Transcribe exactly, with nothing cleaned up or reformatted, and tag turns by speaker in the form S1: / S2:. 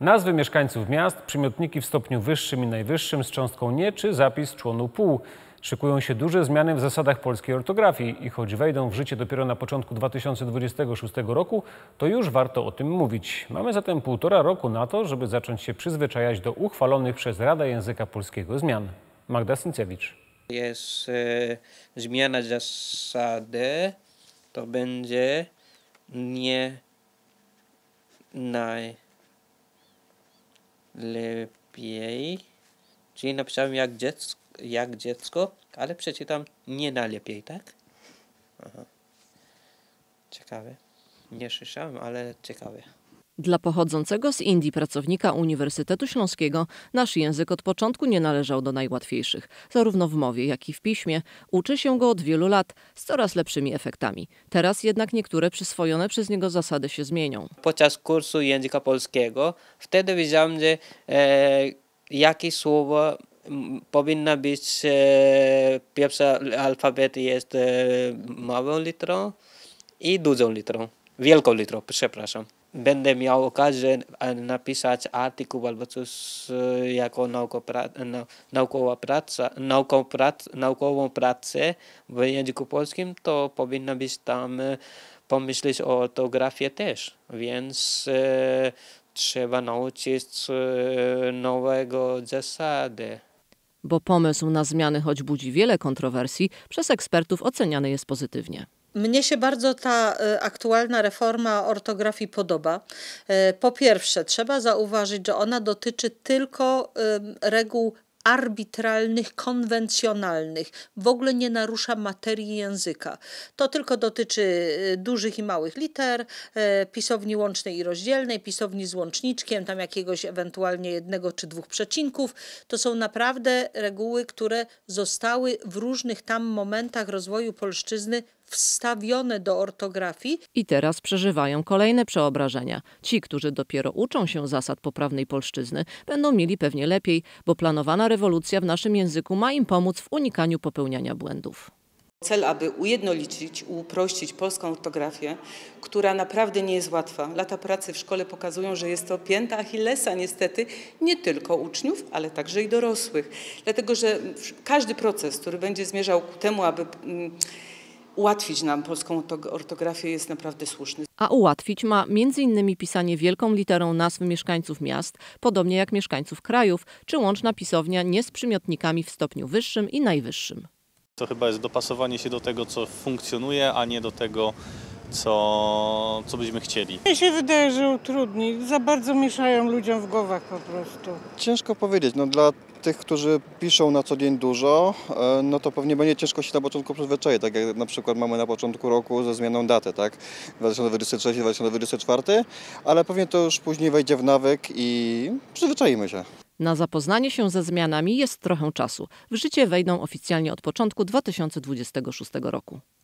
S1: Nazwy mieszkańców miast, przymiotniki w stopniu wyższym i najwyższym z cząstką nie czy zapis członu pół. Szykują się duże zmiany w zasadach polskiej ortografii i choć wejdą w życie dopiero na początku dwa tysiące dwudziestego szóstego roku, to już warto o tym mówić. Mamy zatem półtora roku na to, żeby zacząć się przyzwyczajać do uchwalonych przez Radę Języka Polskiego zmian. Magda Syncewicz.
S2: Jest e, zmiana zasady, to będzie nie najlepiej, czyli napisałem jak dziecko, jak dziecko, ale przeczytam nie najlepiej, tak? Aha. Ciekawe. Nie słyszałem, ale ciekawe.
S3: Dla pochodzącego z Indii pracownika Uniwersytetu Śląskiego nasz język od początku nie należał do najłatwiejszych. Zarówno w mowie, jak i w piśmie. Uczy się go od wielu lat z coraz lepszymi efektami. Teraz jednak niektóre przyswojone przez niego zasady się zmienią.
S2: Podczas kursu języka polskiego wtedy wiedziałem, że e, jakie słowo powinno być, e, pierwszy alfabet jest e, małą literą i dużą literą, wielką literą, przepraszam. Będę miał okazję napisać artykuł albo coś jako naukowa praca, naukową, prac, naukową pracę w języku polskim, to powinno być tam pomyśleć o ortografii też, więc e, trzeba nauczyć e, nowego zasady.
S3: Bo pomysł na zmiany, choć budzi wiele kontrowersji, przez ekspertów oceniany jest pozytywnie.
S4: Mnie się bardzo ta aktualna reforma ortografii podoba. Po pierwsze, trzeba zauważyć, że ona dotyczy tylko reguł arbitralnych, konwencjonalnych. W ogóle nie narusza materii języka. To tylko dotyczy dużych i małych liter, pisowni łącznej i rozdzielnej, pisowni z łączniczkiem, tam jakiegoś ewentualnie jednego czy dwóch przecinków. To są naprawdę reguły, które zostały w różnych tam momentach rozwoju polszczyzny wstawione do ortografii.
S3: I teraz przeżywają kolejne przeobrażenia. Ci, którzy dopiero uczą się zasad poprawnej polszczyzny, będą mieli pewnie lepiej, bo planowana rewolucja w naszym języku ma im pomóc w unikaniu popełniania błędów.
S5: Cel, aby ujednolicić, uprościć polską ortografię, która naprawdę nie jest łatwa. Lata pracy w szkole pokazują, że jest to pięta Achillesa niestety nie tylko uczniów, ale także i dorosłych. Dlatego, że każdy proces, który będzie zmierzał ku temu, aby ułatwić nam polską ortografię, jest naprawdę słuszny.
S3: A ułatwić ma między innymi pisanie wielką literą nazw mieszkańców miast, podobnie jak mieszkańców krajów, czy łączna pisownia nie z przymiotnikami w stopniu wyższym i najwyższym.
S6: To chyba jest dopasowanie się do tego, co funkcjonuje, a nie do tego, co, co byśmy chcieli.
S7: Mnie się wydaje, że utrudni. Za bardzo mieszają ludziom w głowach po prostu.
S8: Ciężko powiedzieć. No, dla tych, którzy piszą na co dzień dużo, no to pewnie będzie ciężko się na początku przyzwyczaić, tak jak na przykład mamy na początku roku ze zmianą daty, tak? dwa tysiące dwudziesty trzeci dwa tysiące dwudziesty czwarty, ale pewnie to już później wejdzie w nawyk i przyzwyczaimy się.
S3: Na zapoznanie się ze zmianami jest trochę czasu. W życie wejdą oficjalnie od początku dwa tysiące dwudziestego szóstego roku.